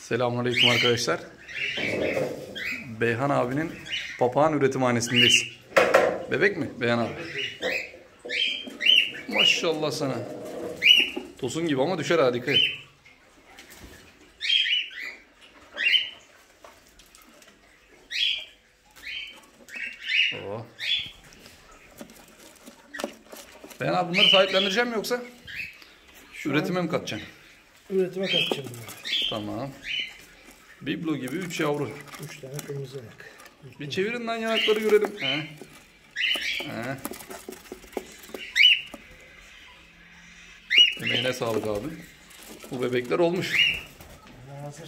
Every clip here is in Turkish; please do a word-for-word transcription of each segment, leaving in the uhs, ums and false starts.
Selamünaleyküm arkadaşlar. Beyhan abinin papağan üretimhanesindeyiz. Bebek mi Beyhan abi? Maşallah sana. Tosun gibi ama düşer ha, dikkat et. Oo. Beyhan abi bunları sahiplendireceğim mi yoksa? Şu üretime mi katacaksın? Üretime katacağım bunları. Tamam. Biblo gibi üç yavru. Üç tane kırmızı ayak. Bir çevirin lan yanakları görelim. He. He. Emeğine sağlık abi. Bu bebekler olmuş. Hazır.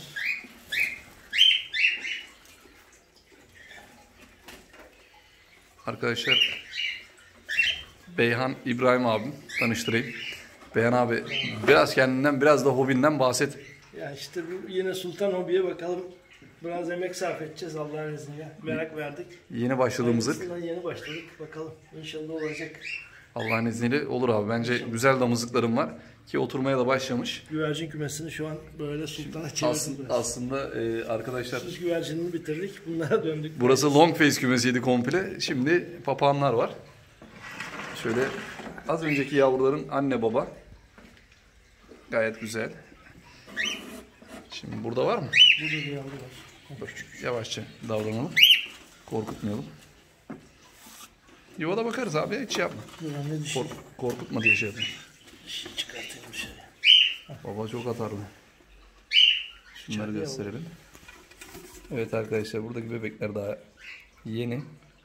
Arkadaşlar Beyhan İbrahim abim, tanıştırayım. Beyhan abi biraz kendinden biraz da hobinden bahset. Ya işte bu yine Sultan Hobi'ye bakalım. Biraz emek sarf edeceğiz Allah'ın izniyle. Merak verdik. Yeni başladığımız ırk. Aynısından yeni başladık. Bakalım inşallah olacak. Allah'ın izniyle olur abi. Bence güzel damızlıklarım var ki oturmaya da başlamış. Güvercin kümesini şu an böyle Sultan'a çevirdik. Aslında, aslında e, arkadaşlar Süs güvercinini bitirdik. Bunlara döndük. burası long face kümesiydi komple. Şimdi papağanlar var. Şöyle az önceki yavruların anne baba. Gayet güzel. Şimdi burada var mı? Burada bir yavru var. Dur, yavaşça davranalım. Korkutmayalım. Yuvada bakarız abi, hiç yapma. Ne dişi? Kork korkutma diye şey yapayım. Dişi çıkartayım şöyle. Baba çok atarlı. Şunları gösterelim. Evet arkadaşlar, buradaki bebekler daha yeni.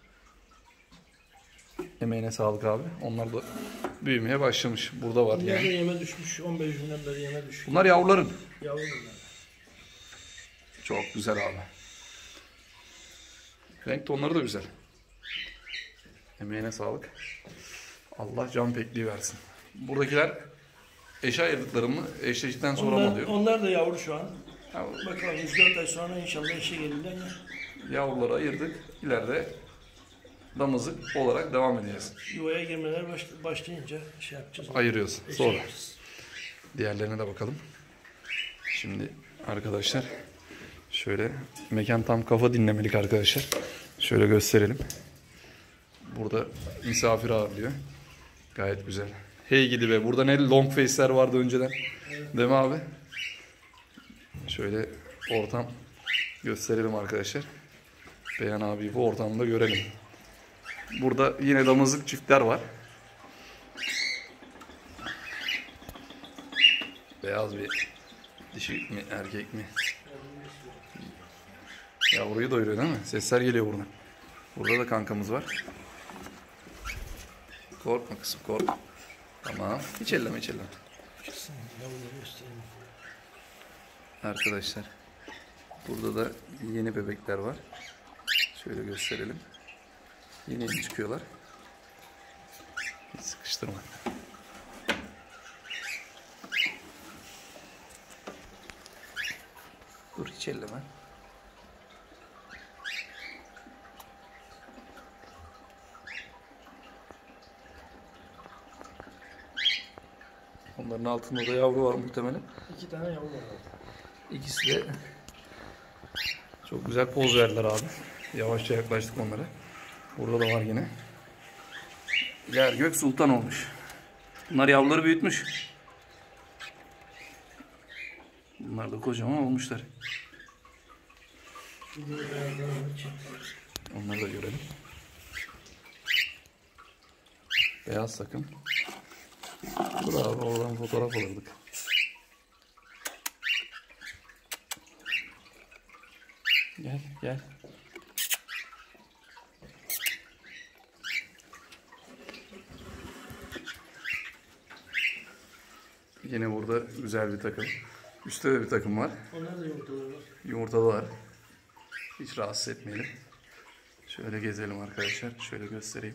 Emeğine sağlık abi. Onlar da büyümeye başlamış. Burada var Bunlar da yani. yeme düşmüş. on beş günden beri yeme düşmüş. Bunlar yavruların. Yavru bunlar. Çok güzel abi. Renk tonları da güzel. Emeğine sağlık. Allah can pekliği versin. Buradakiler eşe ayırdıklarımı eşleştikten sonra onlar, mı oluyor? Onlar da yavru şu an. Ya, Bakalım üç dört ay sonra inşallah işe gelirler ya. yavruları ayırdık. İleride damızlık olarak devam edeceğiz. Yuvaya girmeler başla- başlayınca şey yapacağız. Ayırıyoruz. Eşe Sonra. yapacağız. Diğerlerine de bakalım. Şimdi arkadaşlar şöyle mekan tam kafa dinlemelik arkadaşlar. Şöyle gösterelim. Burada misafir ağırlıyor. Gayet güzel. Hey gidi be. Burada ne long face'ler vardı önceden. Evet. Değil mi abi? Şöyle ortam gösterelim arkadaşlar. Beyhan abi bu ortamda görelim. Burada yine damızlık çiftler var. Beyaz bir dişi mi erkek mi? Yavruyu doyuruyor değil mi? Sesler geliyor buradan. Burada da kankamız var. Korkma kızım, korkma. Tamam. Hiç elleme, hiç elleme. Arkadaşlar burada da yeni bebekler var. Şöyle gösterelim. Yeni yeni çıkıyorlar. Hiç sıkıştırma. Dur, hiç elleme. Onların altında da yavru var muhtemelen. İki tane yavru var. İkisi de çok güzel poz verdiler abi. Yavaşça yaklaştık onlara. Burada da var yine. Yer gök sultan olmuş. Bunlar yavruları büyütmüş. Bunlar da kocaman olmuşlar. Onları da görelim. Beyaz takım. Dur abi, oradan fotoğraf alırdık. Gel gel. Yine burada güzel bir takım. Üstte de bir takım var. Onlar da yumurtaları var. Yumurtalılar. Hiç rahatsız etmeyelim. Şöyle gezelim arkadaşlar. Şöyle göstereyim.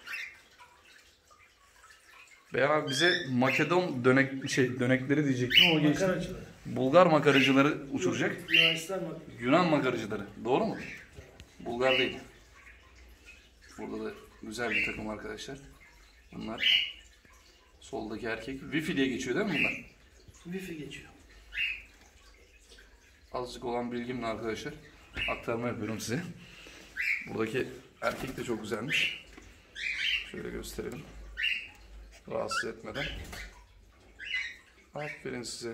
Beyhan abi bize Makedon dönek şey dönekleri diyecektim ama geçti. Makaracılar. Bulgar makaracıları uçuracak. Yunanistan mı? Yunan makaracıları. Doğru mu? Bulgar değil. Burada da güzel bir takım arkadaşlar. Bunlar soldaki erkek. Wi-Fi diye geçiyor değil mi bunlar? Wi-Fi geçiyor. azıcık olan bilgimle arkadaşlar aktarma yapıyorum size. Buradaki erkek de çok güzelmiş. Şöyle gösterelim. Rahatsız etmeden. Aferin size.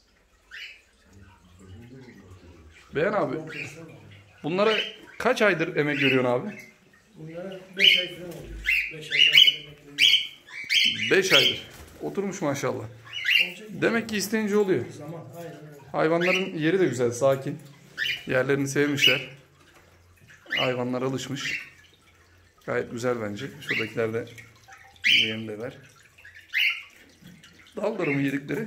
Beğen abi. Bunlara kaç aydır emek görüyorsun abi? Bunlara beş ay falan oluyor. beş aydan beri bekliyoruz. beş aydır. Oturmuş maşallah. Demek ki isteyince oluyor. Zaman aynen öyle. Hayvanların yeri de güzel, sakin. Yerlerini sevmişler. Hayvanlar alışmış. Gayet güzel bence. Şuradakiler de yerindeler. Dalları mı yedikleri?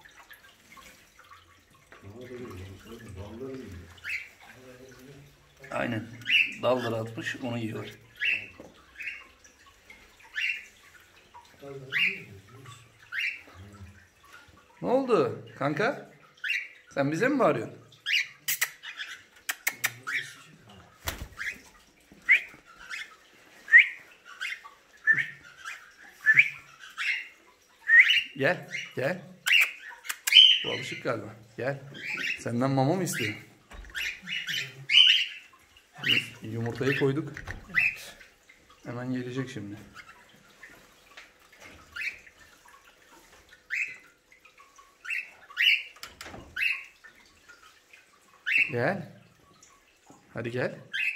Aynen. Dalları atmış, onu yiyorlar. Ne oldu kanka? Sen bize mi bağırıyorsun? Gel, gel. Bu alışık galiba. Gel. Senden mama mı istiyor? Yumurtayı koyduk. Hemen gelecek şimdi. Gel. Hadi gel.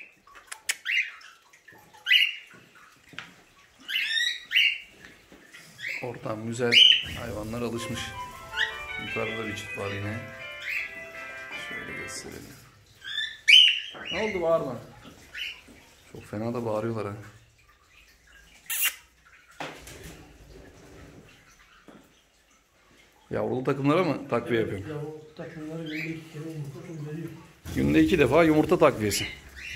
Ortam güzel. Hayvanlar alışmış. Yukarıda bir çift var yine. Şöyle gösterelim. Ne oldu, bağırma. Çok fena da bağırıyorlar ha. Yavrulu takımlara mı takviye Evet, yapıyorum? yavru takımları günde iki kere yumurta veriyor. Günde iki defa yumurta takviyesi.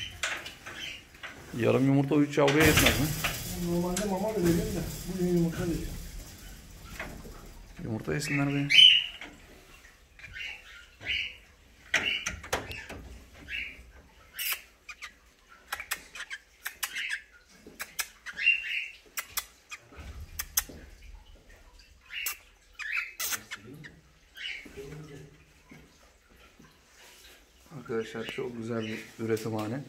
Yarım yumurta üç yavruya yetmez mi? Normalde mama da veriyorum da bugün yumurta veriyor. Yumurta yesinler be. Arkadaşlar çok güzel bir üretimhane.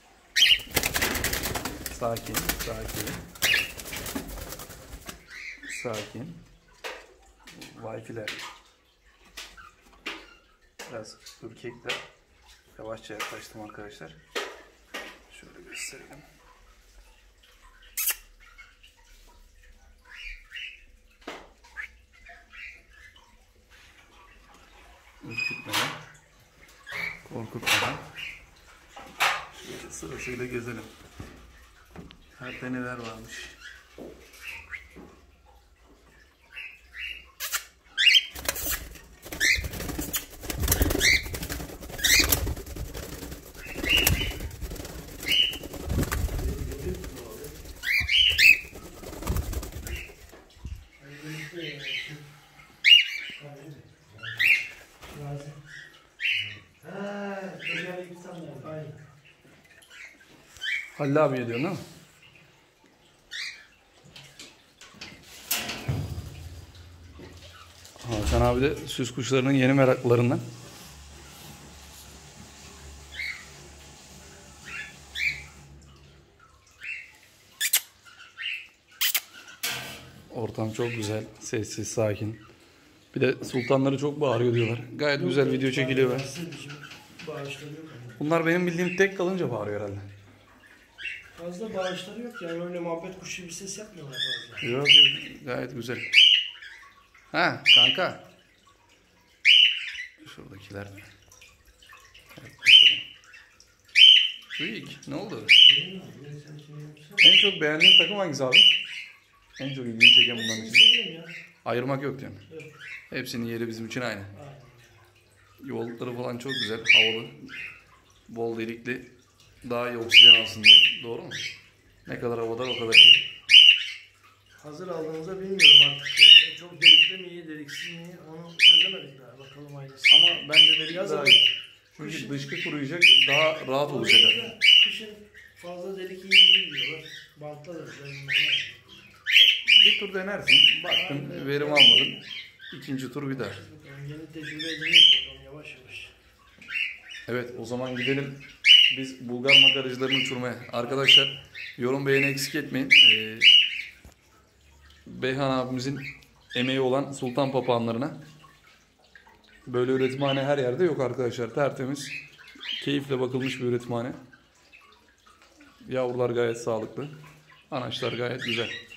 Sakin, sakin. Sakin. Wi-Fi'ler. Biraz ürkekler. Yavaşça yaklaştım arkadaşlar. Şöyle gösterelim. Ürkütmeden, korkutmadan. Şöyle sırasıyla gezelim. Her neler varmış. Halil abi diyorsun değil mi? Hakan abi de süs kuşlarının yeni meraklarından. Ortam çok güzel, sessiz, sakin. Bir de sultanları çok bağırıyor diyorlar. Gayet yok, güzel video çekiliyor be. Bunlar benim bildiğim tek kalınca bağırıyor herhalde. Fazla bağışları yok yani, öyle muhabbet kuşu bir ses yapmıyorlar fazla. Yok yok, gayet güzel. Ha kanka. Şuradakiler. Evet, Büyük, ne oldu? En çok beğendiğin takım hangisi abi? En çok ilgini çeken bunların için. Ayırmak yok diyorsun. Evet. Hepsinin yeri bizim için aynı. Aynen. Yuvalıkları falan çok güzel, havalı. Bol delikli. Daha iyi oksijen alsın diye. Doğru mu? Ne kadar havada o kadar iyi. Hazır aldığınızda bilmiyorum artık. E, çok delikli mi iyi, deliksiz mi iyi, onu çözemedik daha. Bakalım aynısı. Ama bence delikli Yazın, daha iyi. Çünkü kışın, dışkı kuruyacak, daha rahat olacak. Orada kışın fazla delik iyi değil diyorlar. Bantla da güzel. Bir tur denersin. Baktın Aynen. verim almadın. İkinci tur bir daha. Yeni tecrübe ediniyoruz bakalım yavaş yavaş. Evet, o zaman gidelim biz Bulgar makaracılarını uçurmaya. Arkadaşlar yorum beğeni eksik etmeyin. Ee, Beyhan abimizin emeği olan sultan papağanlarına. Böyle üretimhane her yerde yok arkadaşlar. Tertemiz, keyifle bakılmış bir üretimhane. Yavrular gayet sağlıklı. Anaçlar gayet güzel.